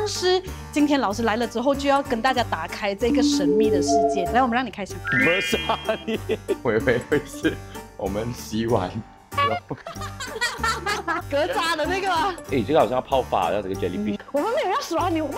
是今天老师来了之后，就要跟大家打开这个神秘的世界。来，我们让你开箱。 不是啊，你我以为会是我们洗碗。 格渣的那个吗？ 哎，这个好像要泡发，要这个 jellyfish。 我们没有要耍你，我们。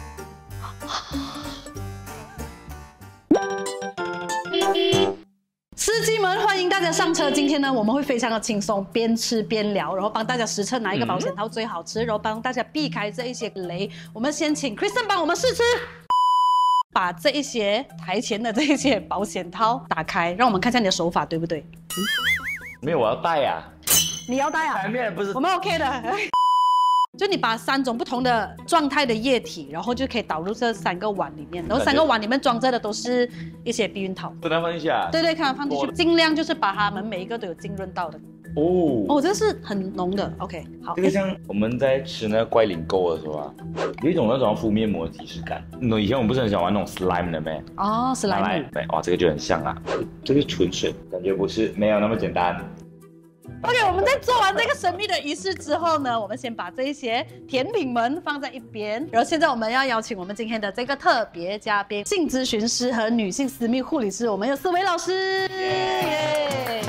司机们，欢迎大家上车。今天呢，我们会非常的轻松，边吃边聊，然后帮大家实测哪一个保险套最好吃，然后帮大家避开这一些雷。我们先请 Kristen 帮我们试吃，把这一些台前的这一些保险套打开，让我们看一下你的手法对不对？ 没有，我要戴呀。 你要戴啊？ 台面不是。 我们 OK 的。就你把3种不同的状态的液体，然后就可以倒入这3个碗里面，然后3个碗里面装着的都是一些避孕套。 不能放进去啊？ 对，看放进去，尽量就是把它们每一个都有浸润到的。哦，这是很浓的。OK， 好。 这个像我们在吃那个怪领购的时候啊，有一种那种敷面膜的即视感。以前我们不是很喜欢玩那种 slime 的咩？ 哦，slime。 对，哇，这个就很像啦。这个纯水，感觉不是没有那么简单。 OK， 我们在做完这个神秘的仪式之后呢，我们先把这一些甜品们放在一边，然后现在我们要邀请我们今天的这个特别嘉宾，性咨询师和女性私密护理师，我们有4位老师。耶！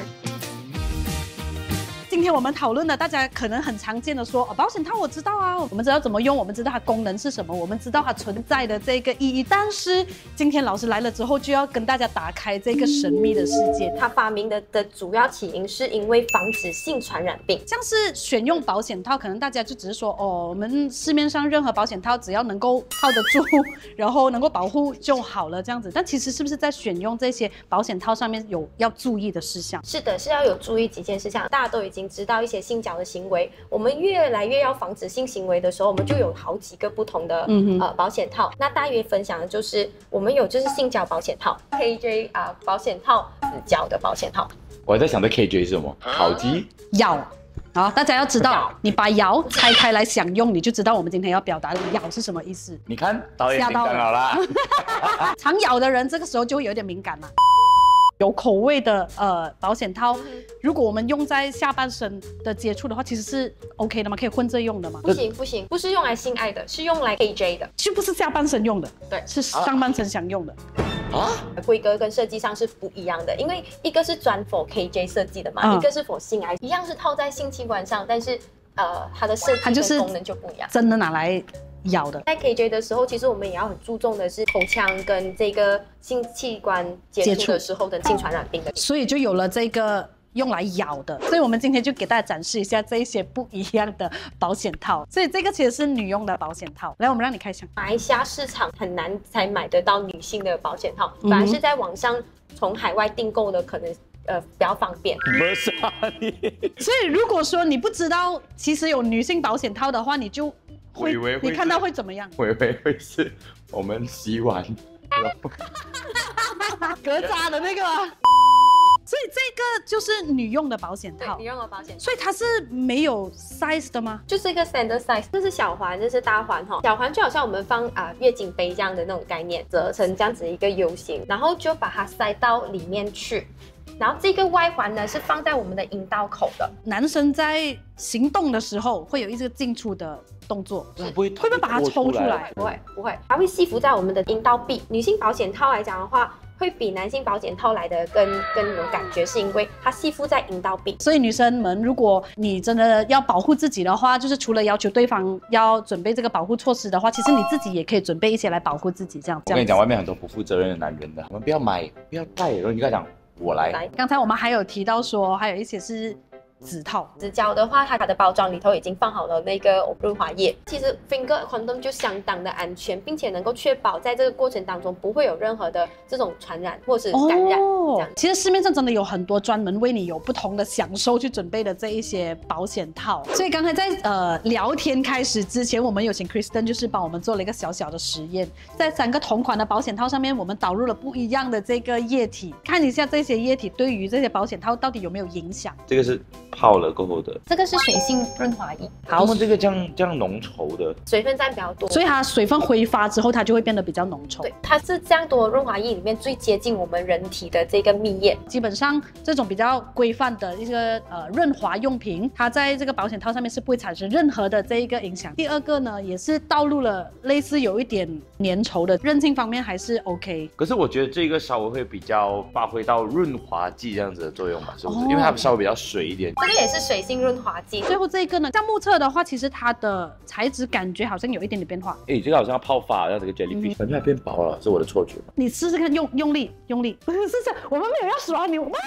今天我们讨论的，大家可能很常见的说，保险套我知道啊，我们知道怎么用，我们知道它功能是什么，我们知道它存在的这个意义。但是今天老师来了之后，就要跟大家打开这个神秘的世界。 它发明的主要起因是因为防止性传染病， 像是选用保险套，可能大家就只是说，我们市面上任何保险套只要能够套得住，然后能够保护就好了这样子。但其实是不是在选用这些保险套上面有要注意的事项？ 是的，是要有注意几件事项。大家都已经知道一些性交的行为，我们越来越要防止性行为的时候，我们就有好几个不同的保险套。那大约分享的就是我们有就是性交保险套、KJ 保险套、子交的保险套。 我在想这 KJ 是什么？烤鸡咬。好，大家要知道，你把咬拆开来享用，你就知道我们今天要表达的咬是什么意思。 你看，导演紧张好啦。 常咬的人这个时候就会有点敏感嘛。有口味的保险套，如果我们用在下半身的接触的话，其实是 OK 的吗？可以混着用的吗？ 不行，不是用来性爱的，是用来 KJ 的， 就不是下半身用的， 对， 是上半身想用的。 规格跟设计上是不一样的，因为一个是专 for KJ 设计的嘛，一个是 for 性爱，一样是套在性器官上，但是它的设计跟功能就不一样， 真的拿来咬的。 在 KJ 的时候，其实我们也要很注重的是口腔跟这个性器官接触的时候的性传染病的， 所以就有了这个用来咬的。所以我们今天就给大家展示一下这一些不一样的保险套。所以这个其实是女用的保险套。来，我们让你开箱。 马来西亚市场很难才买得到女性的保险套，反而是在网上从海外订购的可能比较方便。 不是啊，你。 所以如果说你不知道其实有女性保险套的话，你就会你看到会怎么样？ 我以为会是我们洗碗。 格渣的那个吗？所以这个就是女用的保险套， 女用的保险套， 所以它是没有 size 的吗？ 就是一个 standard size， 这是小环，这是大环哈。小环就好像我们放月经杯这样的那种概念，折成这样子一个 U 型，然后就把它塞到里面去。然后这个外环呢是放在我们的阴道口的。 男生在行动的时候会有一个进出的动作， 会不会把它抽出来？ 不会，它会吸附在我们的阴道壁。女性保险套来讲的话，会比男性保险套来的更有感觉，是因为它吸附在阴道壁。 所以女生们，如果你真的要保护自己的话，就是除了要求对方要准备这个保护措施的话，其实你自己也可以准备一些来保护自己。这样。 我跟你讲，外面很多不负责任的男人的，我们不要买，不要带，然后你跟他讲我来。 刚才我们还有提到说，还有一些是指套。 指胶的话，它的包装里头已经放好了那个润滑液。其实 finger condom 就相当的安全，并且能够确保在这个过程当中不会有任何的这种传染或是感染。这样， 其实市面上真的有很多专门为你有不同的享受去准备的这一些保险套。所以刚才在聊天开始之前，我们有请 Kristen 就是帮我们做了一个小小的实验，在3个同款的保险套上面，我们导入了不一样的这个液体，看一下这些液体对于这些保险套到底有没有影响。 这个是泡了过后的。 这个是水性润滑液， 他们这个这样浓稠的， 水分占比较多， 所以它水分挥发之后，它就会变得比较浓稠。 对，它是这样多润滑液里面最接近我们人体的这个蜜液。 基本上这种比较规范的一个润滑用品，它在这个保险套上面是不会产生任何的这一个影响。第二个呢，也是倒入了类似有一点粘稠的，韧性方面还是 OK。 可是我觉得这个稍微会比较发挥到润滑剂这样子的作用吧，是不是？因为它稍微比较水一点。 这个也是水性润滑剂。 最后这个呢，像目测的话，其实它的材质感觉好像有一点点变化。 哎，这个好像要泡发，像这个 jellyfish，感觉还变薄了，是我的错觉。 你试试看，用力，不是，我们没有要耍你，我们。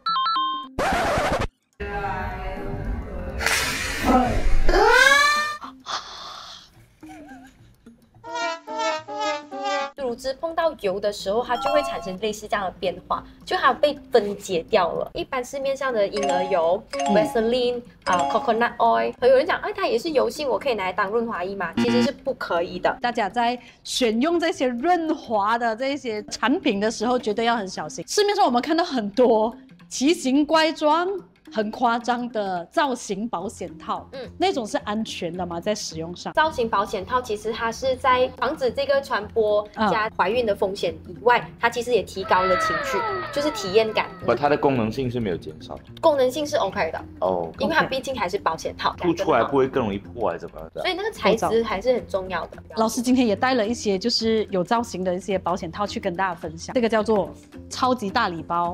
乳汁碰到油的时候，它就会产生类似这样的变化，就它被分解掉了。一般市面上的婴儿油、Vaseline、coconut oil， 有人讲，它也是油性，我可以拿来当润滑液嘛？其实是不可以的。 大家在选用这些润滑的这些产品的时候，绝对要很小心。市面上我们看到很多奇形怪状、很夸张的造型保险套，那种是安全的吗？在使用上， 造型保险套其实它是在防止这个传播加怀孕的风险以外，它其实也提高了情趣，就是体验感。 它的功能性是没有减少， 功能性是 OK 的哦， 因为它毕竟还是保险套， 吐出来不会更容易破还是怎么样的？ 所以那个材质还是很重要的。 老师今天也带了一些就是有造型的一些保险套去跟大家分享，这个叫做超级大礼包。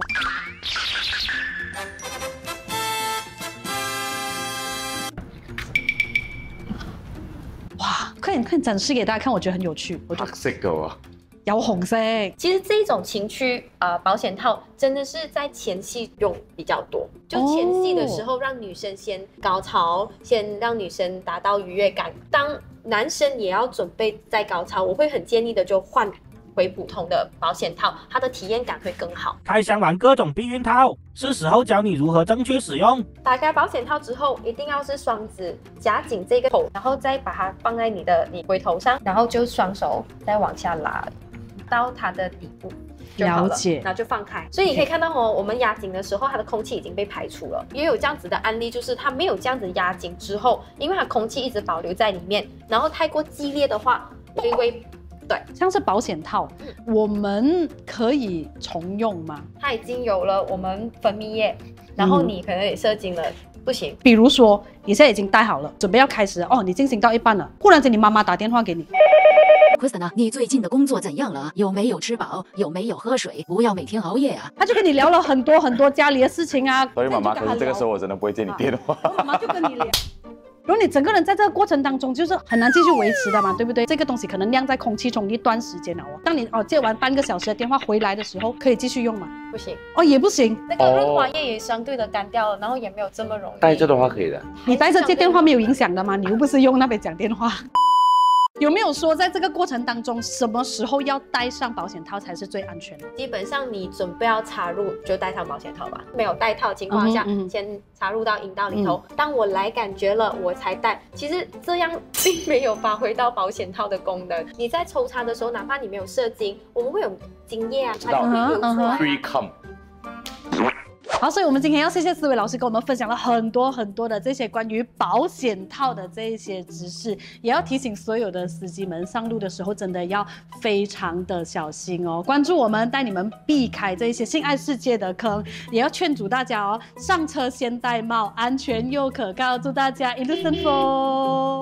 哇，快点展示给大家看，我觉得很有趣。 黑色的啊， 有红色。 其实这种情趣保险套真的是在前戏用比较多，就前戏的时候让女生先高潮，先让女生达到愉悦感。当男生也要准备在高潮，我会很建议的就换回普通的保险套，它的体验感会更好。 开箱完各种避孕套，是时候教你如何正确使用。 打开保险套之后，一定要是双指夹紧这个头，然后再把它放在你龟头上，然后就双手再往下拉到它的底部就好了， 了解， 然后就放开。所以你可以看到我们压紧的时候，它的空气已经被排出了。也有这样子的案例，就是它没有这样子压紧之后，因为它空气一直保留在里面，然后太过激烈的话，会对， 像是保险套，我们可以重用吗？ 它已经有了我们分泌液，然后你可能也射精了，不行。 比如说，你现在已经戴好了，准备要开始哦，你进行到一半了，忽然间你妈妈打电话给你。 Kristen 啊，你最近的工作怎样了？有没有吃饱？有没有喝水？不要每天熬夜啊！ 他就跟你聊了很多家里的事情啊。 所以妈妈，可是这个时候我真的不会接你电话。 妈妈就跟你聊。如果你整个人在这个过程当中就是很难继续维持的嘛，对不对？这个东西可能晾在空气中一段时间了哦。当你接完半个小时的电话回来的时候，可以继续用吗？ 不行哦，也不行。 那个润滑液也相对的干掉了，然后也没有这么容易。 带着的话可以的。 你带着接电话没有影响的吗？你又不是用那边讲电话。有没有说在这个过程当中，什么时候要戴上保险套才是最安全的？ 基本上你准备要插入就戴上保险套吧，没有戴套的情况下，先插入到阴道里头。当我来感觉了，我才戴。其实这样并没有发挥到保险套的功能。你在抽插的时候，哪怕你没有射精，我们会有精液啊，它就会流出来。 Free come。 好，所以我们今天要谢谢思维老师跟我们分享了很多的这些关于保险套的这一些知识，也要提醒所有的司机们上路的时候真的要非常的小心哦。关注我们，带你们避开这些性爱世界的坑，也要劝阻大家哦，上车先戴帽，安全又可靠。祝大家一路顺风。